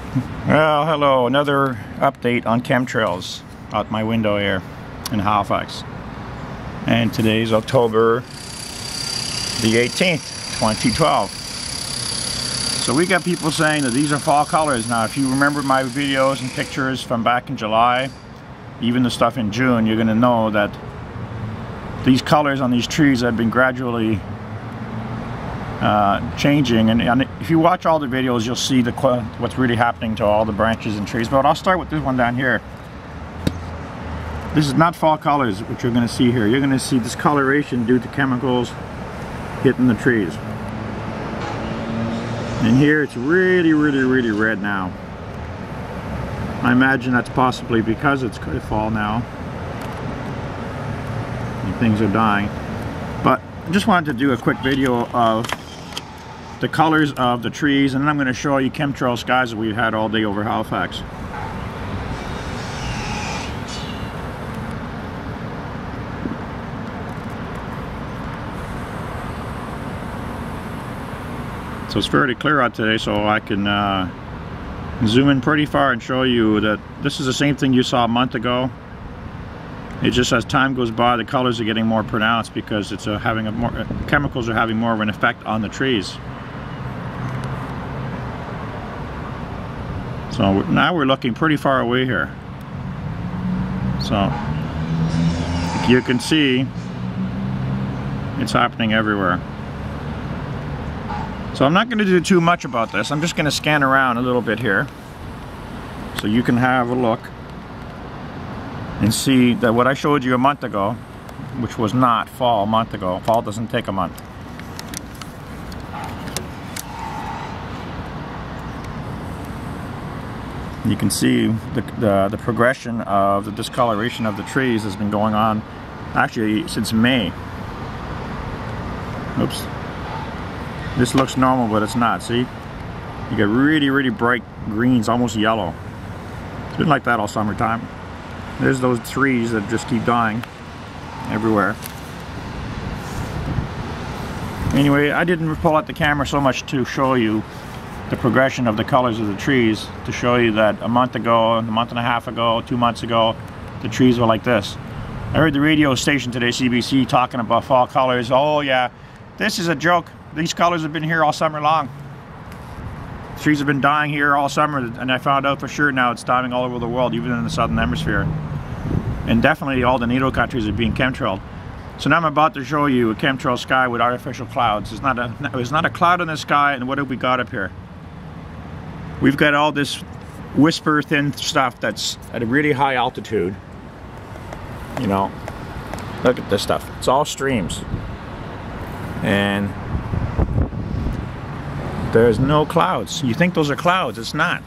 Well, hello, another update on chemtrails out my window here in Halifax. And today's October the 18th, 2012. So we got people saying that these are fall colors. Now, if you remember my videos and pictures from back in July, even the stuff in June, you're going to know that these colors on these trees have been gradually changing, and if you watch all the videos, you'll see what's really happening to all the branches and trees. But I'll start with this one down here. This is not fall colors, which you're going to see here. You're going to see discoloration due to chemicals hitting the trees. And here it's really red now. I imagine that's possibly because it's fall now and things are dying. But I just wanted to do a quick video of the colors of the trees, and then I'm going to show you chemtrail skies that we've had all day over Halifax. So it's fairly clear out today, so I can zoom in pretty far and show you that this is the same thing you saw a month ago. It just, as time goes by, the colors are getting more pronounced because it's chemicals are having more of an effect on the trees. So now we're looking pretty far away here. So you can see it's happening everywhere. So I'm not going to do too much about this. I'm just going to scan around a little bit here so you can have a look and see that what I showed you a month ago, which was not fall a month ago. Fall doesn't take a month. You can see the progression of the discoloration of the trees has been going on actually since May. Oops. This looks normal, but it's not. See? You get really bright greens, almost yellow. It's been like that all summertime. There's those trees that just keep dying everywhere. Anyway, I didn't pull out the camera so much to show you the progression of the colors of the trees, to show you that a month ago, a month and a half ago, 2 months ago, the trees were like this. I heard the radio station today, CBC, talking about fall colors. Oh yeah, this is a joke. These colors have been here all summer long. Trees have been dying here all summer, and I found out for sure now it's dying all over the world, even in the southern hemisphere. And definitely all the NATO countries are being chemtrailed. So now I'm about to show you a chemtrail sky with artificial clouds. It's not a cloud in the sky, and what have we got up here? We've got all this whisper thin stuff that's at a really high altitude. You know, look at this stuff. It's all streams. And there's no clouds. You think those are clouds, it's not.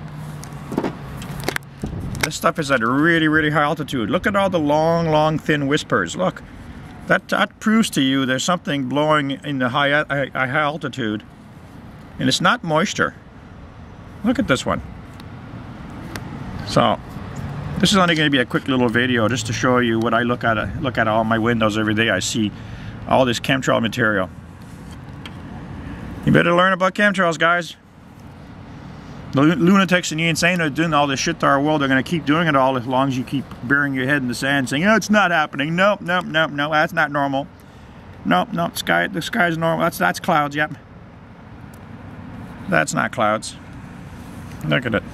This stuff is at a really high altitude. Look at all the long thin whispers. Look, that proves to you there's something blowing in the high altitude, and it's not moisture. Look at this one. So this is only going to be a quick little video just to show you what I look at all my windows every day. I see all this chemtrail material. You better learn about chemtrails, guys. The lunatics and the insane are doing all this shit to our world. They're going to keep doing it all as long as you keep burying your head in the sand saying, oh, it's not happening. Nope, that's not normal. Nope, the sky's normal. That's clouds, yep. That's not clouds. Look at it.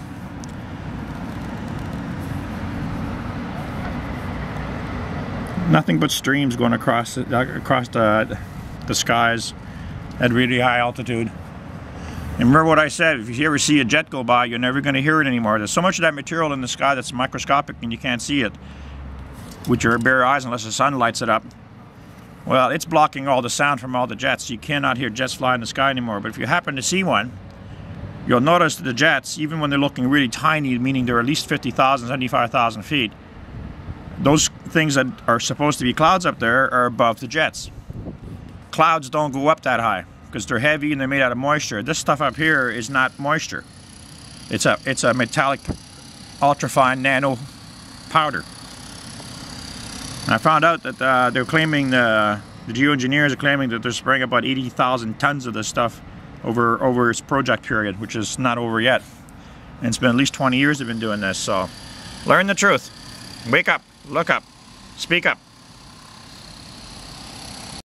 Nothing but streams going across the skies at really high altitude. And remember what I said, if you ever see a jet go by, you're never going to hear it anymore. There's so much of that material in the sky that's microscopic and you can't see it with your bare eyes unless the sun lights it up. Well, it's blocking all the sound from all the jets. You cannot hear jets fly in the sky anymore. But if you happen to see one, you'll notice that the jets, even when they're looking really tiny, meaning they're at least 50,000, 75,000 feet, those things that are supposed to be clouds up there are above the jets. Clouds don't go up that high because they're heavy and they're made out of moisture. This stuff up here is not moisture. It's a metallic, ultrafine nano powder. And I found out that they're claiming, the geoengineers are claiming that they're spraying about 80,000 tons of this stuff over its project period, which is not over yet. And it's been at least 20 years I've been doing this, so learn the truth. Wake up, look up, speak up.